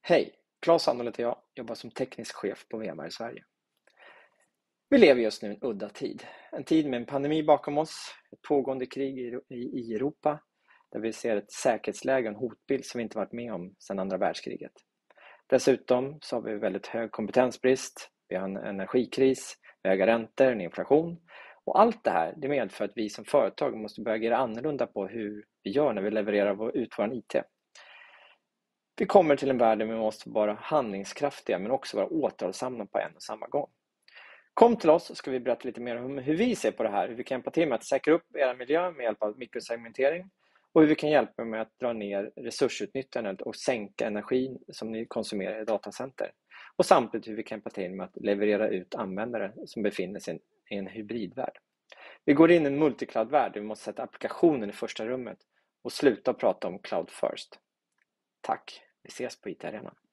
Hej, Claes Sandholm heter jag, jobbar som teknisk chef på VMware i Sverige. Vi lever just nu en udda tid. En tid med en pandemi bakom oss, ett pågående krig i Europa, där vi ser ett säkerhetsläge och en hotbild som vi inte varit med om sedan andra världskriget. Dessutom så har vi väldigt hög kompetensbrist, vi har en energikris, höga räntor, en inflation. Och allt det här det medför att vi som företag måste börja agera annorlunda på hur vi gör när vi levererar ut vår IT. Vi kommer till en värld där vi måste vara handlingskraftiga men också vara återhållsamma på en och samma gång. Kom till oss så ska vi berätta lite mer om hur vi ser på det här, hur vi kan hjälpa till med att säkra upp era miljö med hjälp av mikrosegmentering och hur vi kan hjälpa med att dra ner resursutnyttjandet och sänka energin som ni konsumerar i datacenter. Och samtidigt hur vi kan hjälpa till med att leverera ut användare som befinner sig i en hybridvärld. Vi går in i en multicloud-värld där vi måste sätta applikationen i första rummet och sluta prata om cloud first. Tack, vi ses på IT-arenan.